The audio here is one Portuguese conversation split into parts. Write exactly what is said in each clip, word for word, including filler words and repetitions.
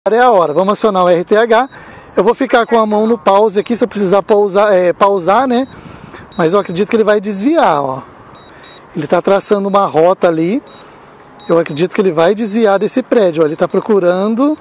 É a hora, vamos acionar o R T H. Eu vou ficar com a mão no pause aqui, se eu precisar pausar, é, pausar, né? Mas eu acredito que ele vai desviar, ó. Ele está traçando uma rota ali. Eu acredito que ele vai desviar desse prédio, ó. Ele está procurando.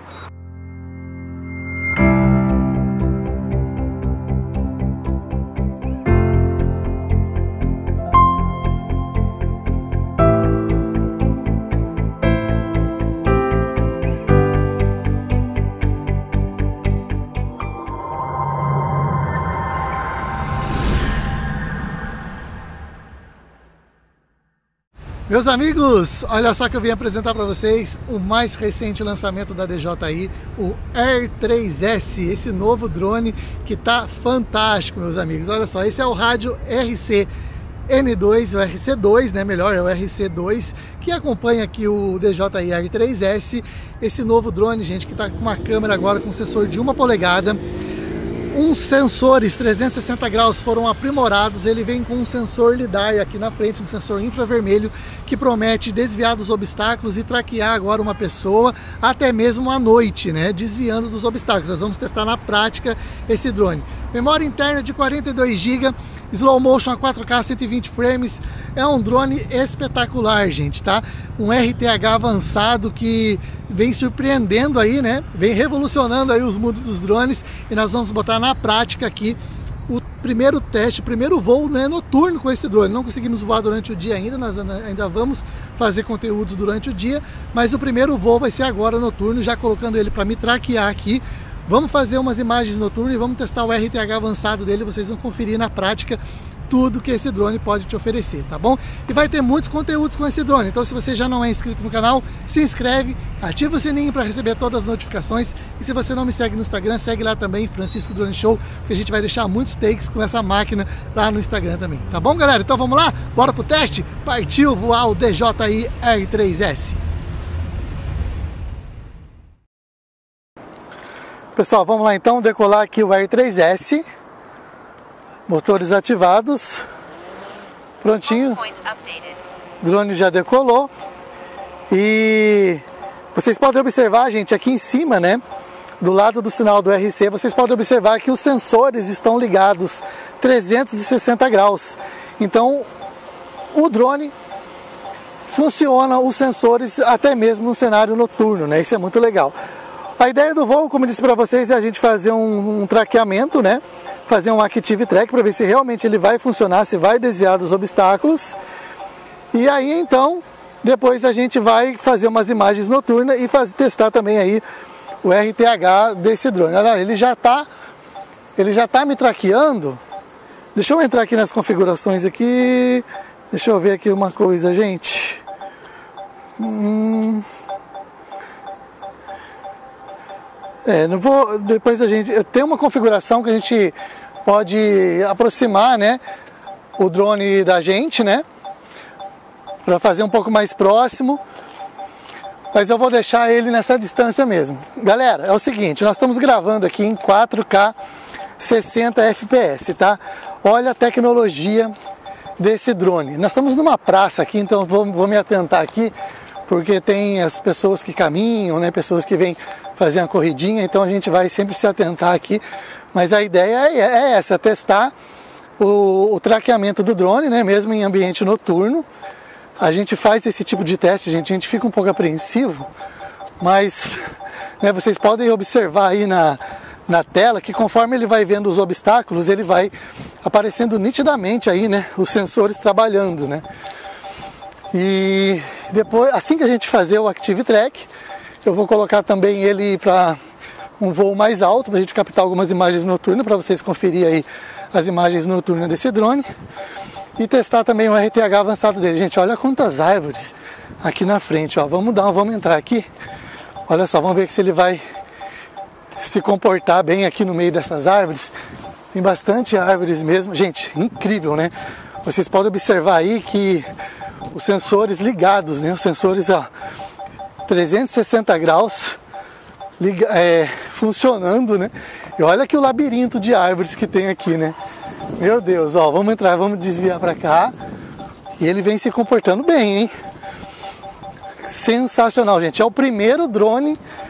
Meus amigos, olha só que eu vim apresentar para vocês o mais recente lançamento da D J I, o R três S, esse novo drone que tá fantástico, meus amigos. Olha só, esse é o rádio R C N dois, o R C dois, né, melhor, é o R C dois, que acompanha aqui o D J I R três S, esse novo drone, gente, que tá com uma câmera agora com sensor de uma polegada. Uns sensores trezentos e sessenta graus foram aprimorados, ele vem com um sensor lidar aqui na frente, um sensor infravermelho que promete desviar dos obstáculos e traquear agora uma pessoa até mesmo à noite, né, desviando dos obstáculos. Nós vamos testar na prática esse drone. Memória interna de quarenta e dois gigas, slow motion a quatro K cento e vinte frames, é um drone espetacular, gente, tá? Um R T H avançado que vem surpreendendo aí, né? Vem revolucionando aí os mundos dos drones, e nós vamos botar na prática aqui o primeiro teste, o primeiro voo, né, noturno com esse drone. Não conseguimos voar durante o dia ainda, nós ainda vamos fazer conteúdos durante o dia, mas o primeiro voo vai ser agora noturno, já colocando ele para me traquear aqui. Vamos fazer umas imagens noturnas e vamos testar o R T H avançado dele, vocês vão conferir na prática tudo que esse drone pode te oferecer, tá bom? E vai ter muitos conteúdos com esse drone, então se você já não é inscrito no canal, se inscreve, ativa o sininho para receber todas as notificações, e se você não me segue no Instagram, segue lá também, Francisco Drone Show, porque a gente vai deixar muitos takes com essa máquina lá no Instagram também, tá bom, galera? Então vamos lá? Bora pro teste? Partiu voar o D J I R três S! Pessoal, vamos lá então decolar aqui o R três S, motores ativados, prontinho, o drone já decolou, e vocês podem observar, gente, aqui em cima, né, do lado do sinal do R C, vocês podem observar que os sensores estão ligados trezentos e sessenta graus, então o drone funciona, os sensores até mesmo no cenário noturno, né, isso é muito legal. A ideia do voo, como eu disse para vocês, é a gente fazer um, um traqueamento, né? Fazer um active track para ver se realmente ele vai funcionar, se vai desviar dos obstáculos. E aí então, depois a gente vai fazer umas imagens noturnas e faz, testar também aí o R T H desse drone. Olha, ele já tá, ele já tá me traqueando. Deixa eu entrar aqui nas configurações aqui. Deixa eu ver aqui uma coisa, gente. Hum... É, não vou, depois a gente tem uma configuração que a gente pode aproximar, né, o drone da gente, né, para fazer um pouco mais próximo, mas eu vou deixar ele nessa distância mesmo. Galera, é o seguinte, nós estamos gravando aqui em quatro K sessenta F P S, tá? Olha a tecnologia desse drone. Nós estamos numa praça aqui, então vou, vou me atentar aqui, porque tem as pessoas que caminham, né, pessoas que vêm fazer uma corridinha, então a gente vai sempre se atentar aqui, mas a ideia é essa, testar o, o traqueamento do drone, né, mesmo em ambiente noturno. A gente faz esse tipo de teste, gente, a gente fica um pouco apreensivo, mas, né, vocês podem observar aí na, na tela que conforme ele vai vendo os obstáculos, ele vai aparecendo nitidamente aí, né, os sensores trabalhando, né. E depois, assim que a gente fazer o Active Track, eu vou colocar também ele para um voo mais alto, para a gente captar algumas imagens noturnas, para vocês conferirem aí as imagens noturnas desse drone. E testar também o R T H avançado dele. Gente, olha quantas árvores aqui na frente, ó. Vamos dar, vamos entrar aqui. Olha só, vamos ver se ele vai se comportar bem aqui no meio dessas árvores. Tem bastante árvores mesmo. Gente, incrível, né? Vocês podem observar aí que os sensores ligados, né? Os sensores, ó, trezentos e sessenta graus liga, é, funcionando, né? E olha que o labirinto de árvores que tem aqui, né? Meu Deus, ó, vamos entrar, vamos desviar para cá. E ele vem se comportando bem, hein? Sensacional, gente. É o primeiro drone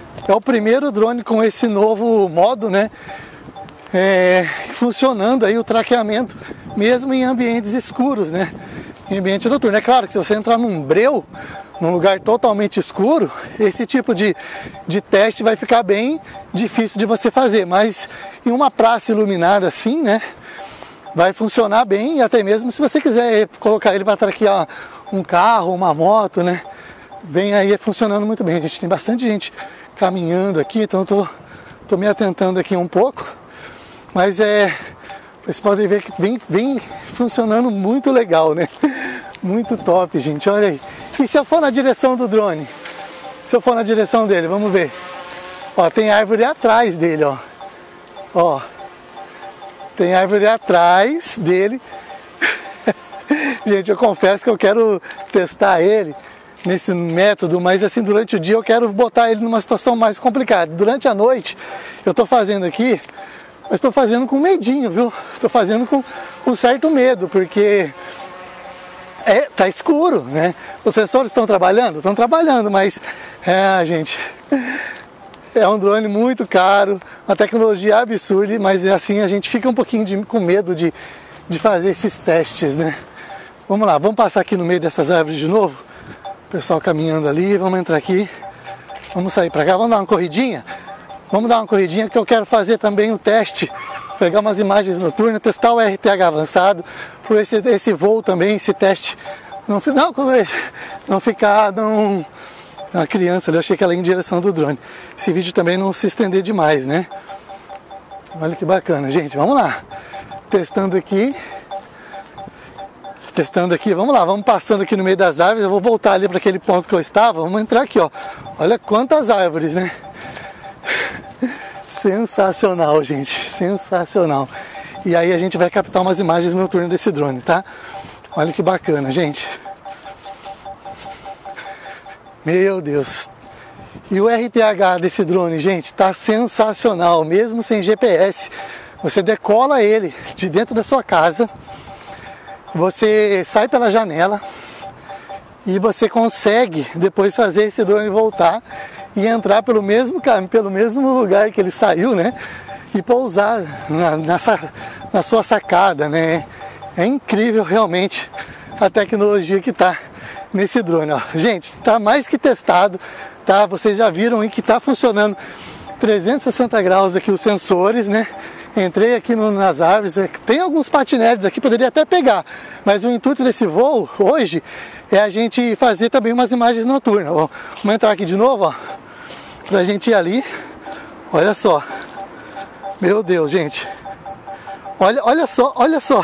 é o primeiro drone com esse novo modo, né? É, funcionando aí o traqueamento mesmo em ambientes escuros, né? Em ambiente noturno. É claro que se você entrar num breu, num lugar totalmente escuro, esse tipo de, de teste vai ficar bem difícil de você fazer, mas em uma praça iluminada assim, né, vai funcionar bem, e até mesmo se você quiser colocar ele para traquear um carro, uma moto, né, bem aí funcionando muito bem. A gente tem bastante gente caminhando aqui, então eu tô, tô me atentando aqui um pouco, mas é, vocês podem ver que vem, vem funcionando muito legal, né? Muito top, gente, olha aí. E se eu for na direção do drone? Se eu for na direção dele, vamos ver. Ó, tem árvore atrás dele, ó. Ó. Tem árvore atrás dele. Gente, eu confesso que eu quero testar ele nesse método, mas assim, durante o dia eu quero botar ele numa situação mais complicada. Durante a noite, eu tô fazendo aqui, mas estou fazendo com medinho, viu? Estou fazendo com um certo medo, porque é, tá escuro, né? Os sensores estão trabalhando? Estão trabalhando, mas, é, gente, é um drone muito caro, uma tecnologia absurda, mas assim a gente fica um pouquinho de, com medo de, de fazer esses testes, né? Vamos lá, vamos passar aqui no meio dessas árvores de novo. O pessoal caminhando ali, vamos entrar aqui, vamos sair para cá, vamos dar uma corridinha? Vamos dar uma corridinha que eu quero fazer também um teste, pegar umas imagens noturnas, testar o R T H avançado, por esse, esse voo também, esse teste, não, não, não ficar não, uma criança, eu achei que ela ia em direção do drone. Esse vídeo também não se estender demais, né? Olha que bacana, gente, vamos lá, testando aqui, testando aqui, vamos lá, vamos passando aqui no meio das árvores, eu vou voltar ali para aquele ponto que eu estava, vamos entrar aqui, ó, olha quantas árvores, né? Sensacional, gente, sensacional. E aí a gente vai captar umas imagens noturnas desse drone, tá? Olha que bacana, gente. Meu Deus. E o R T H desse drone, gente, tá sensacional, mesmo sem G P S. Você decola ele de dentro da sua casa, você sai pela janela e você consegue depois fazer esse drone voltar e entrar pelo mesmo caminho, pelo mesmo lugar que ele saiu, né? E pousar na, na, na sua sacada, né? É incrível realmente a tecnologia que tá nesse drone, ó. Gente, tá mais que testado, tá? Vocês já viram aí que tá funcionando trezentos e sessenta graus aqui os sensores, né? Entrei aqui no, nas árvores, tem alguns patinetes aqui, poderia até pegar, mas o intuito desse voo hoje é a gente fazer também umas imagens noturnas. Ó, vamos entrar aqui de novo, ó, pra gente ir ali. Olha só, meu Deus, gente, olha, olha só, olha só,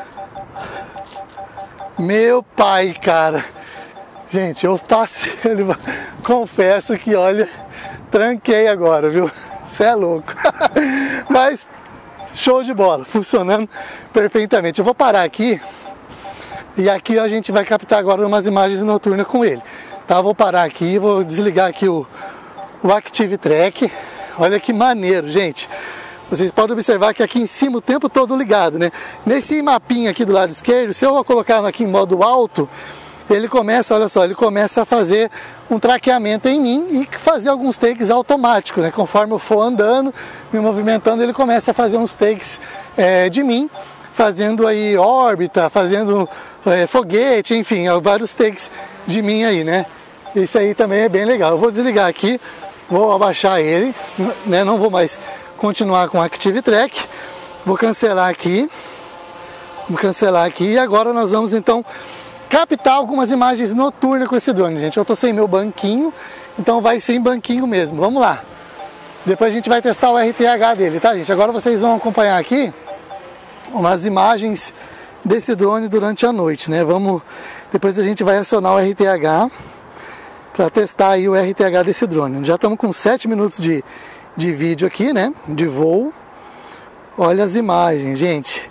meu pai, cara, gente, eu passei, confesso que, olha, tranquei agora, viu? Você é louco, mas show de bola, funcionando perfeitamente. Eu vou parar aqui e aqui a gente vai captar agora umas imagens noturnas com ele, tá? Vou parar aqui, vou desligar aqui o, o Active Track. Olha que maneiro, gente. Vocês podem observar que aqui em cima o tempo todo ligado, né? Nesse mapinha aqui do lado esquerdo, se eu colocar aqui em modo alto, ele começa, olha só, ele começa a fazer um traqueamento em mim e fazer alguns takes automáticos, né? Conforme eu for andando, me movimentando, ele começa a fazer uns takes é, de mim, fazendo aí órbita, fazendo é, foguete, enfim, vários takes de mim aí, né? Isso aí também é bem legal. Eu vou desligar aqui, vou abaixar ele, né? Não vou mais continuar com o Active Track, vou cancelar aqui, vou cancelar aqui e agora nós vamos então captar algumas imagens noturnas com esse drone, gente. Eu tô sem meu banquinho, então vai sem banquinho mesmo. Vamos lá. Depois a gente vai testar o R T H dele, tá, gente? Agora vocês vão acompanhar aqui umas imagens desse drone durante a noite, né? Vamos... Depois a gente vai acionar o R T H para testar aí o R T H desse drone. Já estamos com sete minutos de, de vídeo aqui, né? De voo. Olha as imagens, gente.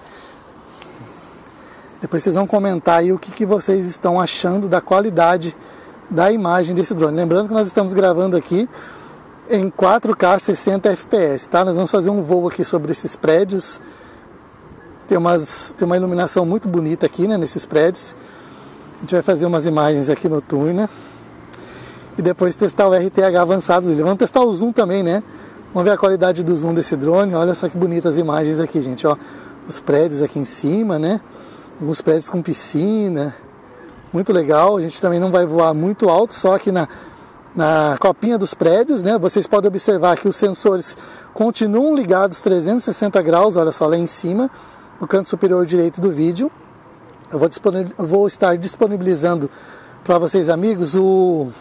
Depois vocês vão comentar aí o que, que vocês estão achando da qualidade da imagem desse drone. Lembrando que nós estamos gravando aqui em quatro K sessenta F P S, tá? Nós vamos fazer um voo aqui sobre esses prédios. Tem, umas, tem uma iluminação muito bonita aqui, né, nesses prédios. A gente vai fazer umas imagens aqui noturnas. e depois testar o R T H avançado dele. Vamos testar o zoom também, né? Vamos ver a qualidade do zoom desse drone. Olha só que bonitas as imagens aqui, gente, ó. Os prédios aqui em cima, né? Alguns prédios com piscina. Muito legal. A gente também não vai voar muito alto, só aqui na, na copinha dos prédios, né? Vocês podem observar que os sensores continuam ligados trezentos e sessenta graus, olha só, lá em cima, no canto superior direito do vídeo. Eu vou, eu vou estar disponibilizando para vocês, amigos, o...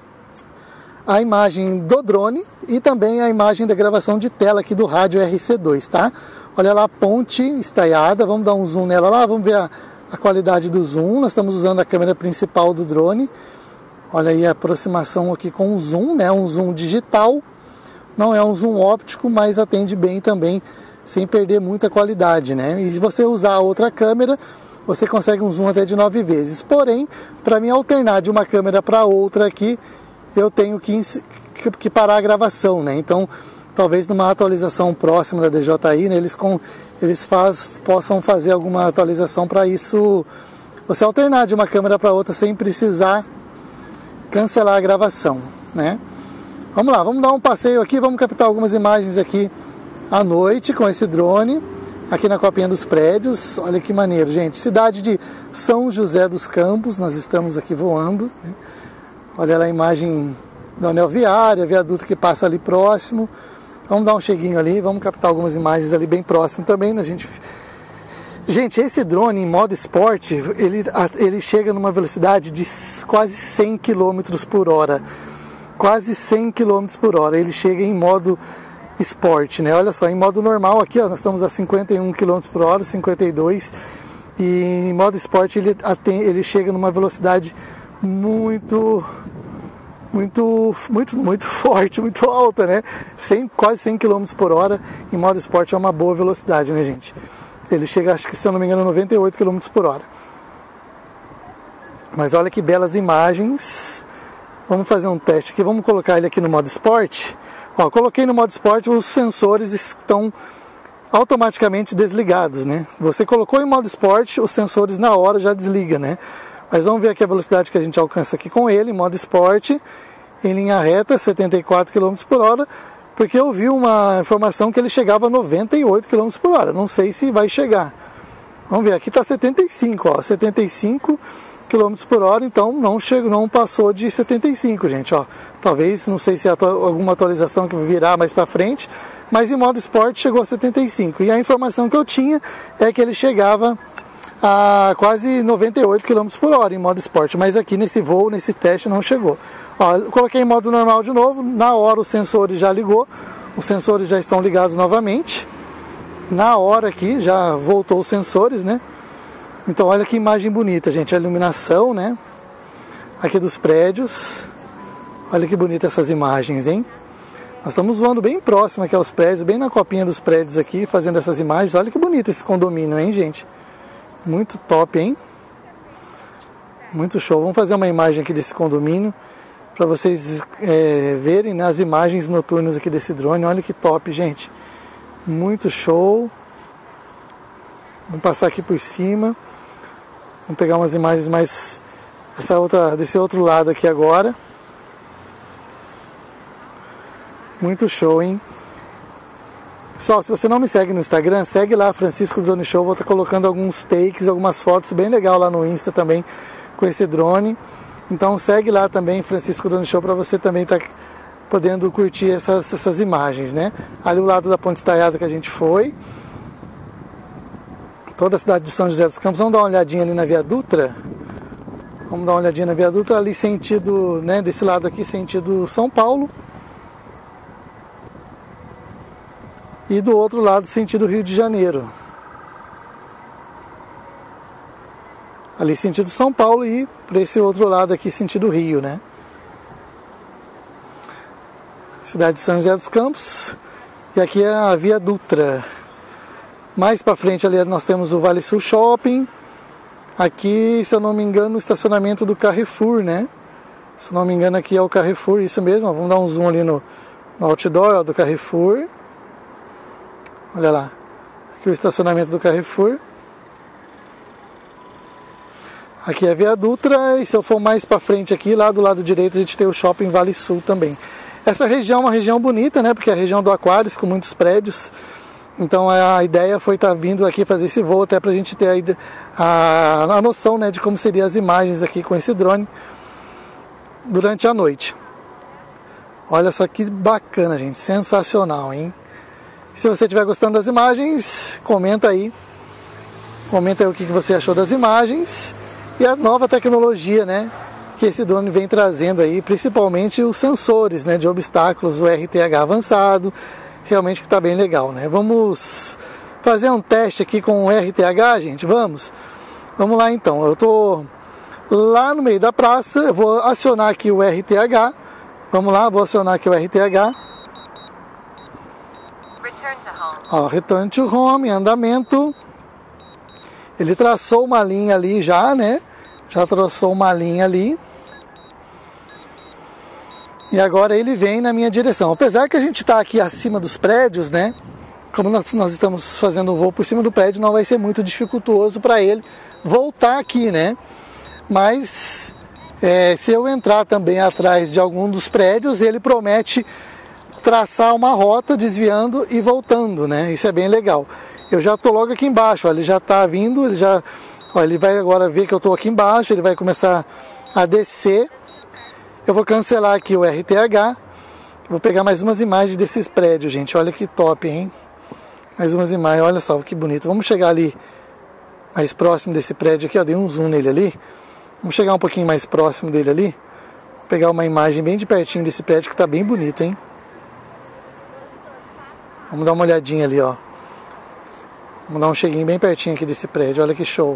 a imagem do drone e também a imagem da gravação de tela aqui do rádio R C dois, tá? Olha lá a ponte estaiada, vamos dar um zoom nela lá, vamos ver a, a qualidade do zoom. Nós estamos usando a câmera principal do drone. Olha aí a aproximação aqui com o zoom, né? Um zoom digital, não é um zoom óptico, mas atende bem também, sem perder muita qualidade, né? E se você usar outra câmera, você consegue um zoom até de nove vezes. Porém, para mim alternar de uma câmera para outra aqui, eu tenho que, que parar a gravação, né? Então, talvez numa atualização próxima da D J I, né, eles, com, eles faz, possam fazer alguma atualização para isso, você alternar de uma câmera para outra sem precisar cancelar a gravação, né? Vamos lá, vamos dar um passeio aqui, vamos captar algumas imagens aqui à noite com esse drone, aqui na copinha dos prédios. Olha que maneiro, gente. Cidade de São José dos Campos, nós estamos aqui voando, né? Olha lá a imagem do anel viário, a viaduto que passa ali próximo. Vamos dar um cheguinho ali, vamos captar algumas imagens ali bem próximo também, né, gente? Gente, esse drone em modo esporte, ele, ele chega numa velocidade de quase cem quilômetros por hora. Quase cem quilômetros por hora. Ele chega em modo esporte, né? Olha só, em modo normal aqui, ó, nós estamos a cinquenta e um quilômetros por hora, cinquenta e dois. E em modo esporte ele, ele chega numa velocidade muito... Muito, muito, muito forte, muito alta, né? cem, quase cem quilômetros por hora em modo esporte é uma boa velocidade, né, gente? Ele chega, acho que se eu não me engano, a noventa e oito quilômetros por hora. Mas olha que belas imagens. Vamos fazer um teste aqui, vamos colocar ele aqui no modo esporte. Ó, coloquei no modo esporte, os sensores estão automaticamente desligados, né? Você colocou em modo esporte, os sensores na hora já desligam, né? Mas vamos ver aqui a velocidade que a gente alcança aqui com ele, em modo esporte, em linha reta, setenta e quatro quilômetros por hora, porque eu vi uma informação que ele chegava a noventa e oito quilômetros por hora, não sei se vai chegar. Vamos ver, aqui está setenta e cinco, ó, setenta e cinco quilômetros por hora, então não chegou, não passou de setenta e cinco, gente, ó. Talvez, não sei se é alguma atualização que virá mais para frente, mas em modo esporte chegou a setenta e cinco. E a informação que eu tinha é que ele chegava a quase noventa e oito quilômetros por hora em modo esporte, mas aqui nesse voo, nesse teste não chegou. Ó, eu coloquei em modo normal de novo, na hora os sensores já ligou, os sensores já estão ligados novamente, na hora aqui já voltou os sensores, né? Então olha que imagem bonita, gente, a iluminação, né? Aqui dos prédios, olha que bonita essas imagens, hein? Nós estamos voando bem próximo aqui aos prédios, bem na copinha dos prédios aqui, fazendo essas imagens. Olha que bonito esse condomínio, hein, gente? Muito top, hein? Muito show. Vamos fazer uma imagem aqui desse condomínio para vocês é, verem, né, as imagens noturnas aqui desse drone. Olha que top, gente. Muito show. Vamos passar aqui por cima. Vamos pegar umas imagens mais essa outra, desse outro lado aqui agora. Muito show, hein? Pessoal, se você não me segue no Instagram, segue lá, Francisco Drone Show. Vou estar colocando alguns takes, algumas fotos bem legal lá no Insta também com esse drone. Então segue lá também, Francisco Drone Show, para você também estar podendo curtir essas, essas imagens, né? Ali o lado da Ponte Estaiada que a gente foi. Toda a cidade de São José dos Campos. Vamos dar uma olhadinha ali na Via Dutra. Vamos dar uma olhadinha na Via Dutra, ali sentido, né, desse lado aqui, sentido São Paulo. E do outro lado, sentido Rio de Janeiro. Ali, sentido São Paulo, e para esse outro lado aqui, sentido Rio, né? Cidade de São José dos Campos. E aqui é a Via Dutra. Mais para frente ali nós temos o Vale Sul Shopping. Aqui, se eu não me engano, o estacionamento do Carrefour, né? Se eu não me engano, aqui é o Carrefour, isso mesmo. Vamos dar um zoom ali no, no outdoor, ó, do Carrefour. Olha lá, aqui o estacionamento do Carrefour. Aqui é a Via Dutra, e se eu for mais para frente aqui, lá do lado direito, a gente tem o Shopping Vale Sul também. Essa região é uma região bonita, né? Porque é a região do Aquários, com muitos prédios. Então a ideia foi estar vindo aqui fazer esse voo, até para a gente ter a, a, a noção, né, de como seriam as imagens aqui com esse drone durante a noite. Olha só que bacana, gente. Sensacional, hein? Se você estiver gostando das imagens, comenta aí. Comenta aí o que você achou das imagens. E a nova tecnologia, né, que esse drone vem trazendo aí, principalmente os sensores, né, de obstáculos, o R T H avançado, realmente que está bem legal, né? Vamos fazer um teste aqui com o R T H, gente, vamos? Vamos lá então, eu tô lá no meio da praça, eu vou acionar aqui o R T H, vamos lá, vou acionar aqui o R T H. Return to home. Ó, return to home, andamento. Ele traçou uma linha ali já, né? Já traçou uma linha ali. E agora ele vem na minha direção. Apesar que a gente está aqui acima dos prédios, né? Como nós, nós estamos fazendo o voo por cima do prédio, não vai ser muito dificultoso para ele voltar aqui, né? Mas é, se eu entrar também atrás de algum dos prédios, ele promete traçar uma rota desviando e voltando, né? Isso é bem legal. Eu já estou logo aqui embaixo, ó, ele já está vindo, ele já, ó, ele vai agora ver que eu estou aqui embaixo, ele vai começar a descer. Eu vou cancelar aqui o R T H, vou pegar mais umas imagens desses prédios, gente, olha que top, hein? Mais umas imagens, olha só que bonito. Vamos chegar ali mais próximo desse prédio aqui, ó, dei um zoom nele ali. Vamos chegar um pouquinho mais próximo dele ali. Vou pegar uma imagem bem de pertinho desse prédio que está bem bonito, hein? Vamos dar uma olhadinha ali, ó. Vamos dar um cheguinho bem pertinho aqui desse prédio, olha que show.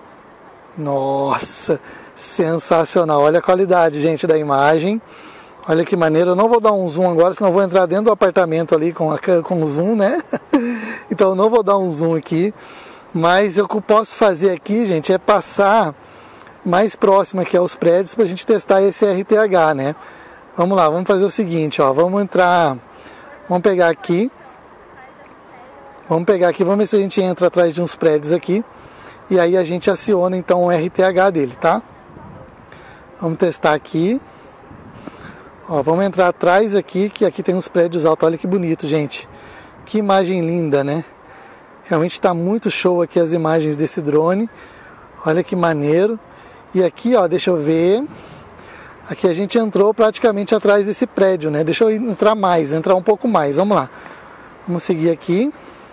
Nossa, sensacional, olha a qualidade, gente, da imagem. Olha que maneiro, eu não vou dar um zoom agora, senão eu vou entrar dentro do apartamento ali com, a, com o zoom, né? Então eu não vou dar um zoom aqui. Mas o que eu posso fazer aqui, gente, é passar mais próximo aqui aos prédios para a gente testar esse R T H, né? Vamos lá, vamos fazer o seguinte, ó, vamos entrar, vamos pegar aqui. Vamos pegar aqui, vamos ver se a gente entra atrás de uns prédios aqui. E aí a gente aciona então o R T H dele, tá? Vamos testar aqui. Ó, vamos entrar atrás aqui, que aqui tem uns prédios altos. Olha que bonito, gente. Que imagem linda, né? Realmente está muito show aqui as imagens desse drone. Olha que maneiro. E aqui, ó, deixa eu ver. Aqui a gente entrou praticamente atrás desse prédio, né? Deixa eu entrar mais, entrar um pouco mais. Vamos lá. Vamos seguir aqui.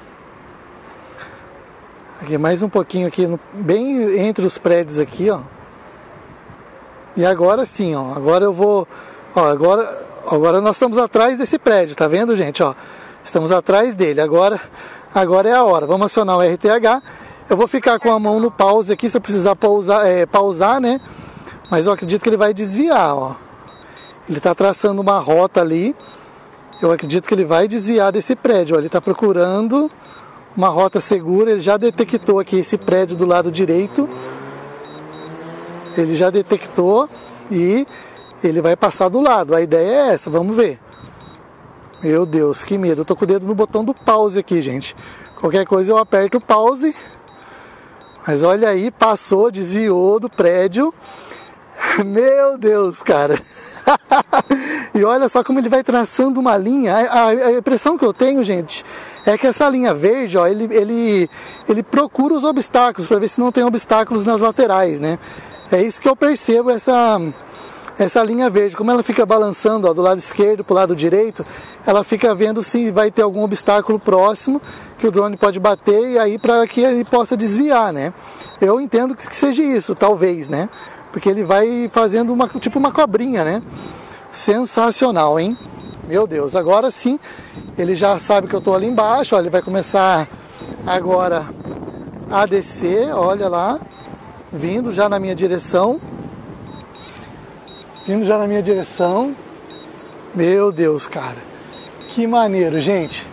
Aqui mais um pouquinho aqui, no, bem entre os prédios aqui, ó. E agora sim, ó. Agora eu vou... Ó, agora, agora nós estamos atrás desse prédio, tá vendo, gente? Ó, estamos atrás dele. Agora, agora é a hora. Vamos acionar o R T H. Eu vou ficar com a mão no pause aqui, se eu precisar pausar, é, pausar, né? Mas eu acredito que ele vai desviar, ó. Ele está traçando uma rota ali. Eu acredito que ele vai desviar desse prédio, ó. Ele está procurando uma rota segura. Ele já detectou aqui esse prédio do lado direito. Ele já detectou e ele vai passar do lado. A ideia é essa, vamos ver. Meu Deus, que medo. Eu tô com o dedo no botão do pause aqui, gente. Qualquer coisa eu aperto o pause. Mas olha aí, passou, desviou do prédio. Meu Deus, cara. E olha só como ele vai traçando uma linha. A, a, a impressão que eu tenho, gente, é que essa linha verde, ó, ele, ele, ele procura os obstáculos para ver se não tem obstáculos nas laterais, né? É isso que eu percebo, essa, essa linha verde. Como ela fica balançando, ó, do lado esquerdo para o lado direito, ela fica vendo se vai ter algum obstáculo próximo que o drone pode bater, e aí para que ele possa desviar, né? Eu entendo que seja isso, talvez, né? Porque ele vai fazendo uma, tipo uma cobrinha, né? Sensacional, hein? Meu Deus, agora sim, ele já sabe que eu estou ali embaixo, ó, ele vai começar agora a descer, olha lá, vindo já na minha direção. Vindo já na minha direção. Meu Deus, cara. Que maneiro, gente.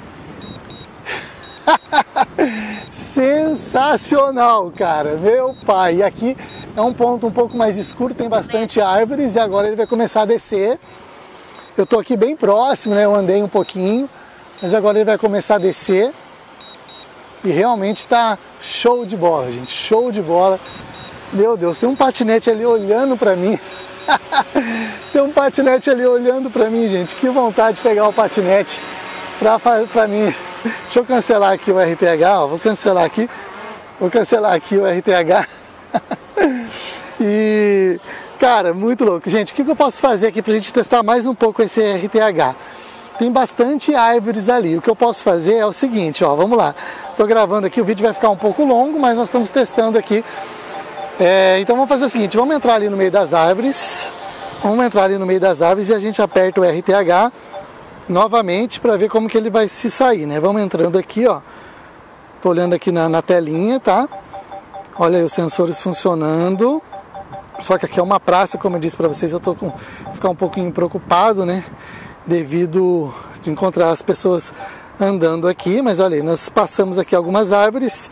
Sensacional, cara. Meu pai. E aqui é um ponto um pouco mais escuro, tem bastante árvores, e agora ele vai começar a descer. Eu tô aqui bem próximo, né? Eu andei um pouquinho, mas agora ele vai começar a descer. E realmente tá show de bola, gente. Show de bola. Meu Deus, tem um patinete ali olhando pra mim. Tem um patinete ali olhando pra mim, gente. Que vontade de pegar o patinete pra, pra mim. Deixa eu cancelar aqui o R T H, ó. Vou cancelar aqui. Vou cancelar aqui o R T H. E, cara, muito louco. Gente, o que eu posso fazer aqui pra gente testar mais um pouco esse R T H? Tem bastante árvores ali. O que eu posso fazer é o seguinte, ó. Vamos lá. Tô gravando aqui, o vídeo vai ficar um pouco longo, mas nós estamos testando aqui. É, então vamos fazer o seguinte, vamos entrar ali no meio das árvores. Vamos entrar ali no meio das árvores e a gente aperta o R T H novamente para ver como que ele vai se sair, né? Vamos entrando aqui, ó. Tô olhando aqui na, na telinha, tá? Olha aí os sensores funcionando. Só que aqui é uma praça, como eu disse para vocês, eu tô com ficar um pouquinho preocupado, né? Devido de encontrar as pessoas andando aqui, mas olha aí, nós passamos aqui algumas árvores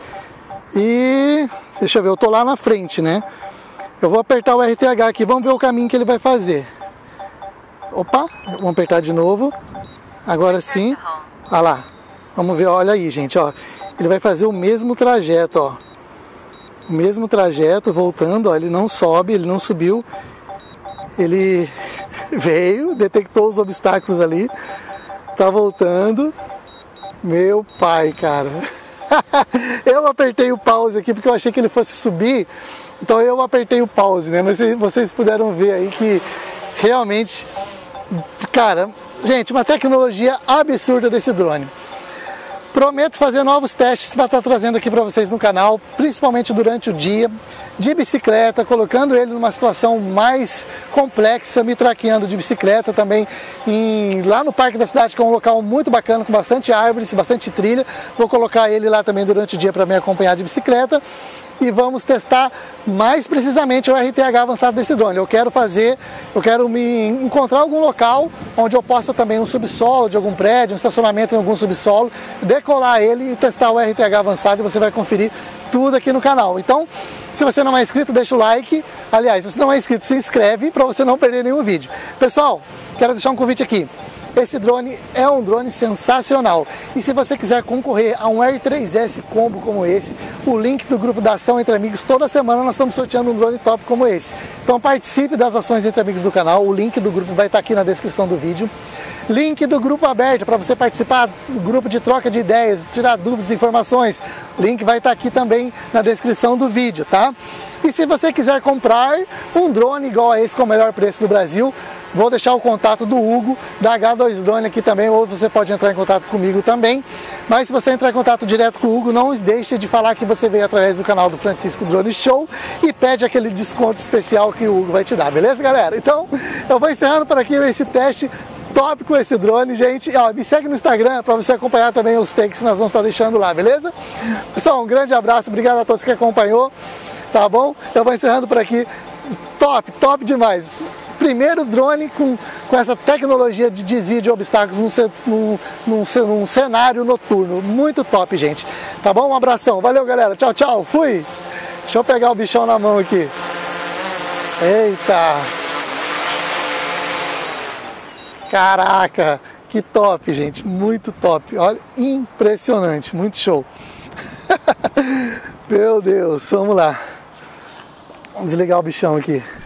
e deixa eu ver, eu tô lá na frente, né? Eu vou apertar o R T H aqui, vamos ver o caminho que ele vai fazer. Opa, vamos apertar de novo. Agora sim. Olha lá. Vamos ver, olha aí, gente, ó. Ele vai fazer o mesmo trajeto, ó. O mesmo trajeto, voltando, ó. Ele não sobe, ele não subiu. Ele veio, detectou os obstáculos ali. Tá voltando. Meu pai, cara. Eu apertei o pause aqui porque eu achei que ele fosse subir. Então eu apertei o pause, né? Mas vocês puderam ver aí que realmente, cara, gente, uma tecnologia absurda desse drone. Prometo fazer novos testes para estar trazendo aqui para vocês no canal, principalmente durante o dia, de bicicleta, colocando ele numa situação mais complexa, me traqueando de bicicleta também em, lá no Parque da Cidade, que é um local muito bacana, com bastante árvores, bastante trilha. Vou colocar ele lá também durante o dia para me acompanhar de bicicleta. E vamos testar mais precisamente o R T H avançado desse drone. Eu quero fazer, eu quero me encontrar algum local onde eu possa também um subsolo de algum prédio, um estacionamento em algum subsolo, decolar ele e testar o R T H avançado e você vai conferir tudo aqui no canal. Então, se você não é inscrito, deixa o like. Aliás, se você não é inscrito, se inscreve para você não perder nenhum vídeo. Pessoal, quero deixar um convite aqui. Esse drone é um drone sensacional. E se você quiser concorrer a um R três S combo como esse, o link do grupo da Ação Entre Amigos, toda semana nós estamos sorteando um drone top como esse. Então participe das ações Entre Amigos do canal, o link do grupo vai estar aqui na descrição do vídeo. Link do grupo aberto para você participar do grupo de troca de ideias, tirar dúvidas e informações. O link vai estar aqui também na descrição do vídeo, tá? E se você quiser comprar um drone igual a esse com o melhor preço do Brasil, vou deixar o contato do Hugo, da H dois Drone aqui também, ou você pode entrar em contato comigo também. Mas se você entrar em contato direto com o Hugo, não deixe de falar que você veio através do canal do Francisco Drone Show e pede aquele desconto especial que o Hugo vai te dar, beleza, galera? Então, eu vou encerrando por aqui esse teste top com esse drone, gente. Ó, me segue no Instagram para você acompanhar também os takes que nós vamos estar deixando lá, beleza? Pessoal, um grande abraço, obrigado a todos que acompanhou, tá bom? Eu vou encerrando por aqui. Top, top demais. Primeiro drone com, com essa tecnologia de desvio de obstáculos num, num, num, num cenário noturno. Muito top, gente. Tá bom? Um abração. Valeu, galera. Tchau, tchau. Fui. Deixa eu pegar o bichão na mão aqui. Eita. Caraca. Que top, gente. Muito top. Olha, impressionante. Muito show. Meu Deus. Vamos lá. Vamos desligar o bichão aqui.